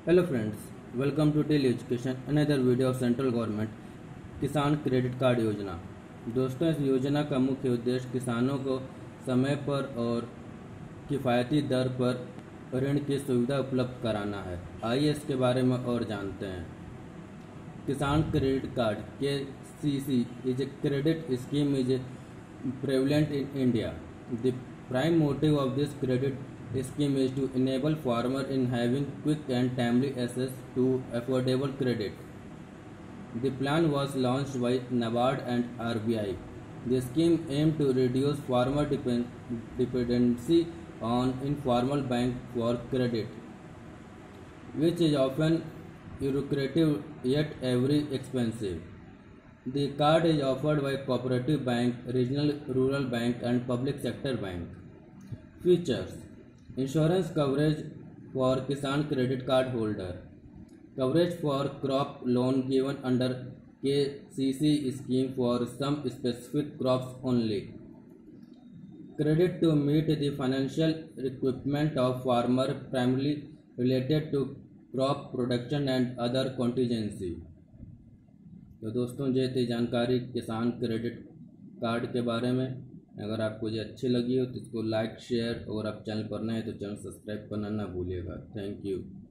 Hello friends, welcome to Daily Education, another video of Central Government किसान credit card योजना। दोस्तों, इस योजना का मुख्य उद्देश्य किसानों को समय पर और किफ़ायती दर पर ऋण की सुविधा उपलब्ध कराना है। आइए इसके बारे में और जानते हैं। किसान credit card KCC is a credit scheme is prevalent in India. The prime motive of this credit scheme is to enable farmers in having quick and timely access to affordable credit. The plan was launched by NABARD and RBI. The scheme aimed to reduce farmer dependency on informal bank for credit, which is often lucrative yet very expensive. The card is offered by cooperative bank, regional rural bank and public sector bank. Features: insurance coverage for Kisan credit card holder, coverage for crop loan given under KCC scheme for some specific crops only, credit to meet the financial requirement of farmer primarily related to crop production and other contingency। तो दोस्तों, ये थी जानकारी किसान credit card के बारे में। अगर आपको ये अच्छी लगी हो तो इसको लाइक शेयर, और आप चैनल पर नए हैं तो चैनल सब्सक्राइब करना ना भूलिएगा। Thank you.